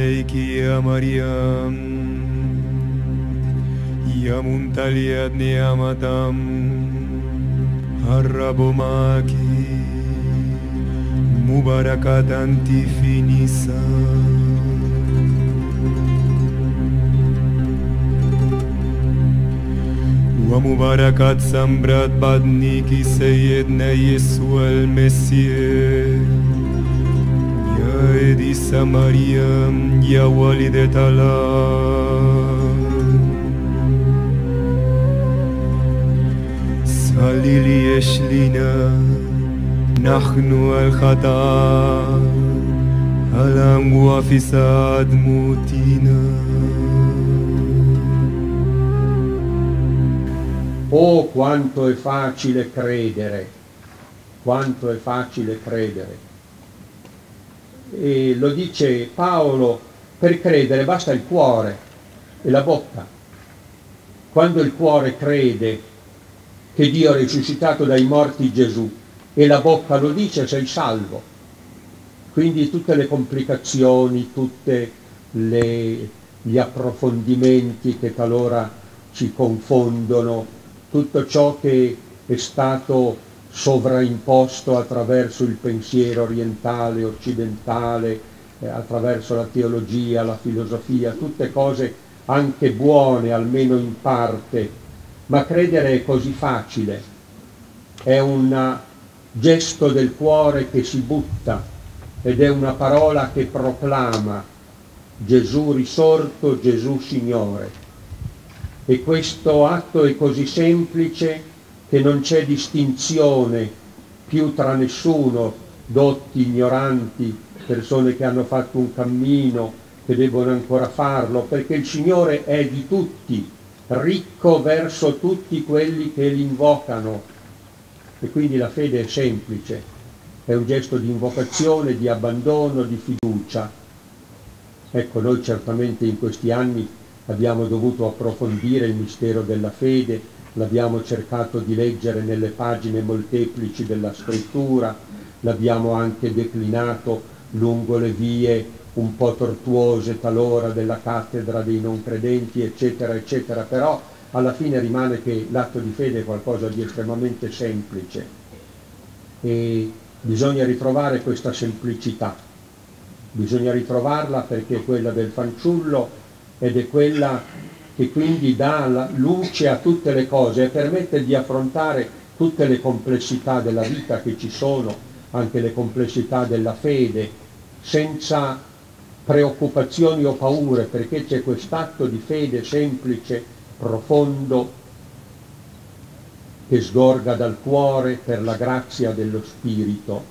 Aleiki ya Mariam, ya muntaliat ni'amatam, harrabu maki, mubarakat anti finisa. Wa mubarakat sambrat badniki Sayyidna Yeshua el-Messie. Ya Edisa Mariam, ya Walidet Allah. Salili Eshlina, Nahnu al-Khata, Alam Wafisad Mutina. Oh, quanto è facile credere, quanto è facile credere. E lo dice Paolo, per credere basta il cuore e la bocca. Quando il cuore crede che Dio ha risuscitato dai morti Gesù e la bocca lo dice, sei salvo. Quindi tutte le complicazioni, tutti gli approfondimenti che talora ci confondono, tutto ciò che è stato sovraimposto attraverso il pensiero orientale, occidentale, attraverso la teologia, la filosofia, tutte cose anche buone, almeno in parte, ma credere è così facile, è un gesto del cuore che si butta ed è una parola che proclama Gesù risorto, Gesù Signore. E questo atto è così semplice che non c'è distinzione più tra nessuno, dotti, ignoranti, persone che hanno fatto un cammino, che devono ancora farlo, perché il Signore è di tutti, ricco verso tutti quelli che l'invocano. E quindi la fede è semplice, è un gesto di invocazione, di abbandono, di fiducia. Ecco, noi certamente in questi anni abbiamo dovuto approfondire il mistero della fede, l'abbiamo cercato di leggere nelle pagine molteplici della scrittura, l'abbiamo anche declinato lungo le vie un po' tortuose talora della cattedra dei non credenti, eccetera, eccetera, però alla fine rimane che l'atto di fede è qualcosa di estremamente semplice e bisogna ritrovare questa semplicità, bisogna ritrovarla perché è quella del fanciullo ed è quella che quindi dà la luce a tutte le cose e permette di affrontare tutte le complessità della vita che ci sono, anche le complessità della fede, senza preoccupazioni o paure, perché c'è quest'atto di fede semplice, profondo, che sgorga dal cuore per la grazia dello Spirito